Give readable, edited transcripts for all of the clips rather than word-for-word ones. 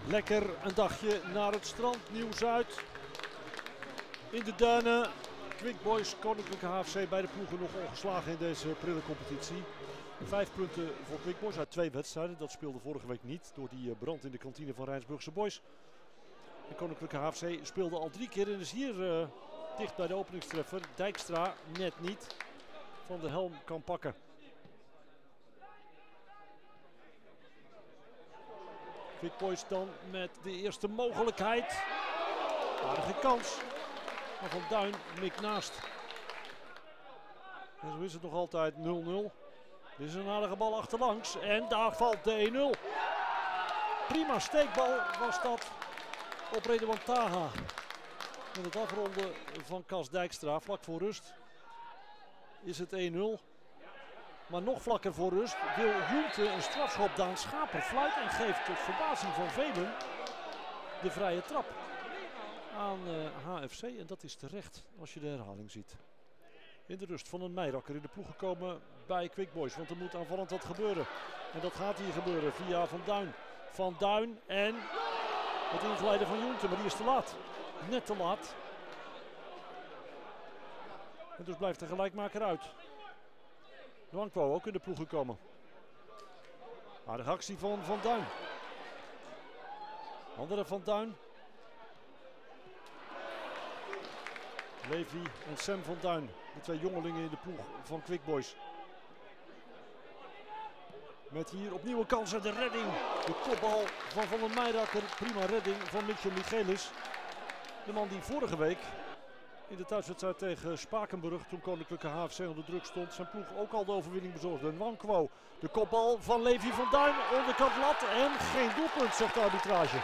Lekker een dagje naar het strand, Nieuw-Zuid. In de duinen. Quick Boys, Koninklijke HFC, beide ploegen nog ongeslagen in deze prille competitie. 5 punten voor Quick Boys uit 2 wedstrijden. Dat speelde vorige week niet door die brand in de kantine van Rijnsburgse Boys. De Koninklijke HFC speelde al 3 keer en is hier dicht bij de openingstreffer. Dijkstra net niet. Van de Helm kan pakken. Quick Boys dan met de eerste mogelijkheid. Aardige kans. Maar Van Duin mikt naast. En zo is het nog altijd 0-0. Dit is een aardige bal achterlangs. En daar valt de 1-0. Prima steekbal was dat op Redouan Taha. Met het afronden van Cas Dijkstra vlak voor rust is het 1-0. Maar nog vlakker voor rust wil Junte een strafschop. Daan Schaper fluit en geeft tot verbazing van velen de vrije trap aan HFC. En dat is terecht als je de herhaling ziet. In de rust van een Meijrakker in de ploeg gekomen bij Quick Boys. Want er moet aanvallend wat gebeuren. En dat gaat hier gebeuren via Van Duin. Van Duin en het ingeleiden van Junte. Maar die is te laat. Net te laat. En dus blijft de gelijkmaker uit. Nwankwo ook in de ploeg gekomen. Aardige actie van Van Duin. Andere Van Duin. Levi en Sam Van Duin. De 2 jongelingen in de ploeg van Quick Boys. Met hier opnieuw een kans en de redding. De kopbal van den Meijrakker. Prima redding van Mitchell Michelis. De man die vorige week in de thuiswedstrijd tegen Spakenburg, toen Koninklijke HFC onder druk stond, zijn ploeg ook al de overwinning bezorgde. Nwankwo, de kopbal van Levi Van Duin, onderkant lat en geen doelpunt, zegt de arbitrage.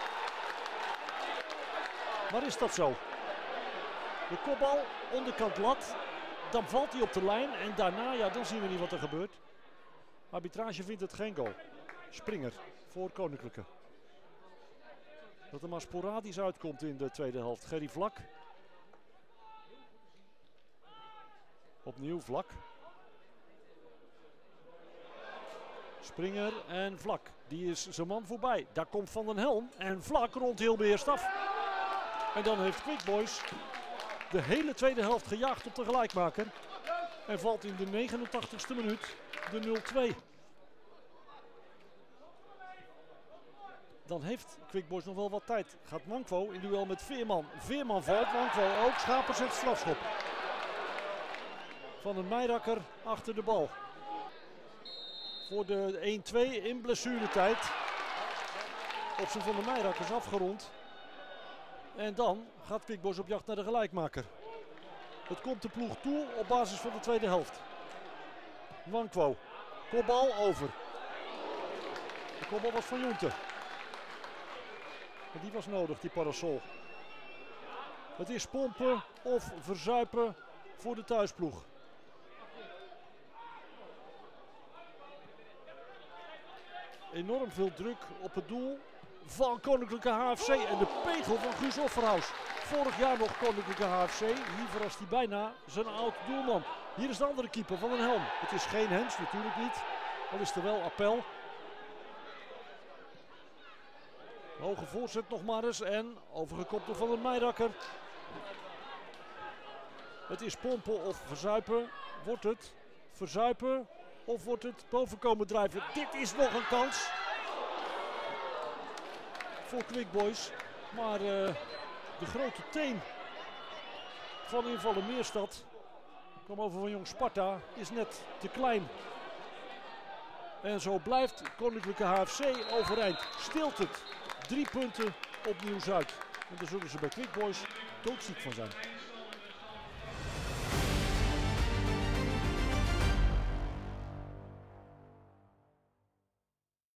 Maar is dat zo? De kopbal, onderkant lat, dan valt hij op de lijn en daarna, ja, dan zien we niet wat er gebeurt. Arbitrage vindt het geen goal. Springer voor Koninklijke. Dat er maar sporadisch uitkomt in de tweede helft. Gerry Vlak. Opnieuw Vlak. Springer en Vlak. Die is zijn man voorbij. Daar komt Van den Helm. En Vlak rond heel beheerst af. En dan heeft Quick Boys de hele tweede helft gejaagd op de gelijkmaker. En valt in de 89ste minuut de 0-2. Dan heeft Quick Boys nog wel wat tijd. Gaat Nwankwo in duel met Veerman. Veerman valt, Nwankwo ook. Schaper zet strafschop. Van den Meijrakker achter de bal. Voor de 1-2 in blessuretijd. Optie van den Meijrakker is afgerond. En dan gaat Quick Boys op jacht naar de gelijkmaker. Het komt de ploeg toe op basis van de tweede helft. Nwankwo. Kopbal over. De kopbal was van Junte. En die was nodig, die parasol. Het is pompen of verzuipen voor de thuisploeg. Enorm veel druk op het doel van Koninklijke HFC en de pegel van Guus Offerhaus. Vorig jaar nog Koninklijke HFC, hier verrast hij bijna zijn oud doelman. Hier is de andere keeper Van den Helm. Het is geen hens, natuurlijk niet, al is er wel appel. Hoge voorzet nog maar eens en overgekopt door Van den Meijrakker. Het is pompen of verzuipen. Wordt het verzuipen of wordt het bovenkomen drijven? Dit is nog een kans voor Quick Boys. Maar de grote teen van invaller Meerstad, kwam over van Jong Sparta, is net te klein. En zo blijft Koninklijke HFC overeind. Stilt het. 3 punten op Nieuw-Zuid. En daar zullen ze bij Quick Boys doodziek van zijn.